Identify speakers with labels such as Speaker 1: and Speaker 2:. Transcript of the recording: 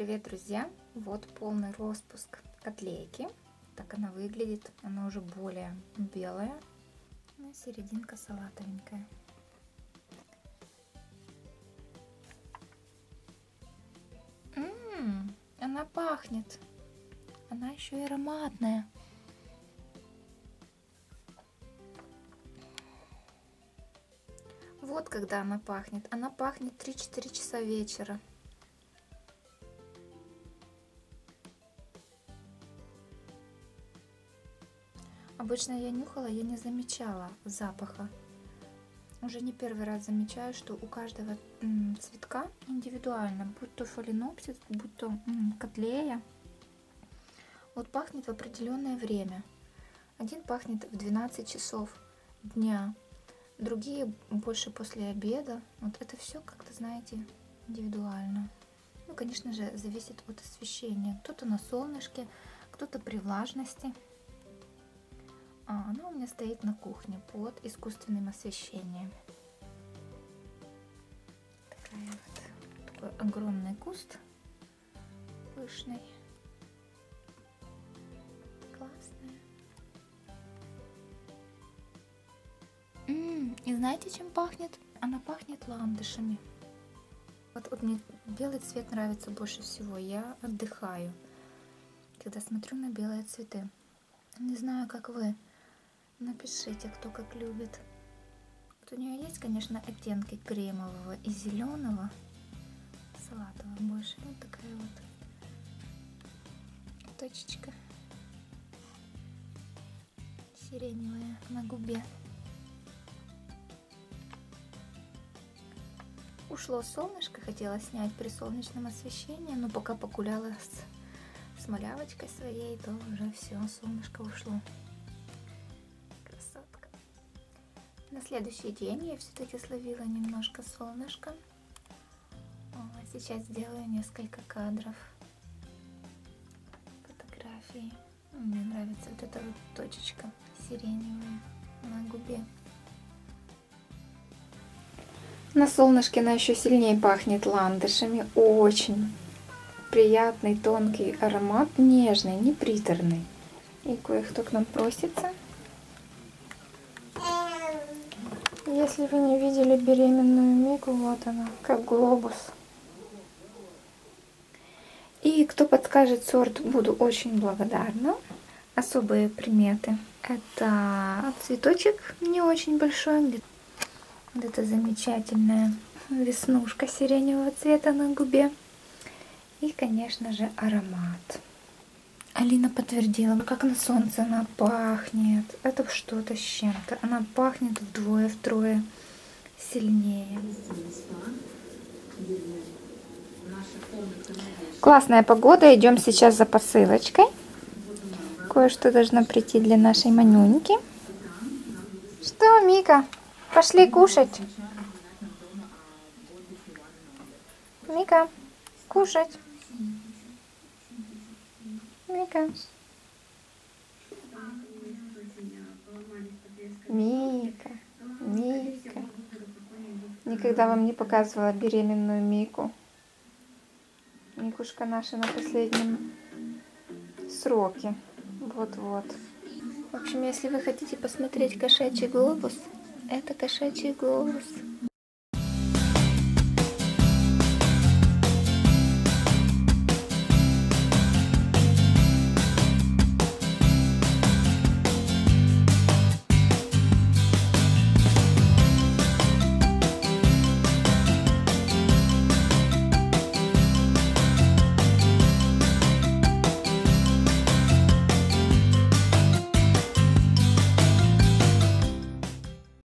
Speaker 1: Привет, друзья! Вот полный распуск котлейки. Так она выглядит. Она уже более белая. Ну, серединка салатовенькая. Она пахнет. Она еще и ароматная. Вот когда она пахнет. Она пахнет 3-4 часа вечера. Обычно я нюхала, я не замечала запаха. Уже не первый раз замечаю, что у каждого цветка индивидуально, будь то фаленопсис, будь то котлея, вот пахнет в определенное время. Один пахнет в 12 часов дня, другие больше после обеда. Вот это все как-то, знаете, индивидуально. Ну, конечно же, зависит от освещения. Кто-то на солнышке, кто-то при влажности. Она у меня стоит на кухне под искусственным освещением. Такой огромный куст, пышный, классная. И знаете, чем пахнет? Она пахнет ландышами. Вот мне белый цвет нравится больше всего. Я отдыхаю, когда смотрю на белые цветы. Не знаю, как вы. Напишите, кто как любит. Вот у нее есть, конечно, оттенки кремового и зеленого, салатового больше. Вот такая вот точечка сиреневая на губе. Ушло солнышко, хотела снять при солнечном освещении, но пока погуляла с малявочкой своей, то уже все, солнышко ушло. На следующий день я все-таки словила немножко солнышка. Сейчас сделаю несколько кадров фотографии. Мне нравится вот эта вот точечка сиреневая на губе. На солнышке она еще сильнее пахнет ландышами. Очень приятный тонкий аромат, нежный, не приторный. И кое-кто к нам просится. Если вы не видели беременную Мику, вот она, как глобус. И кто подскажет сорт, буду очень благодарна. Особые приметы. Это цветочек не очень большой, где-то замечательная веснушка сиреневого цвета на губе. И, конечно же, аромат. Алина подтвердила, как на солнце она пахнет. Это что-то с чем-то. Она пахнет вдвое-втрое сильнее. Классная погода. Идем сейчас за посылочкой. Кое-что должно прийти для нашей Манюньки. Что, Мика? Пошли кушать. Мика, кушать. Мика. Мика. Мика. Никогда вам не показывала беременную Мику. Микушка наша на последнем сроке. Вот-вот. В общем, если вы хотите посмотреть кошачий глобус, это кошачий глобус.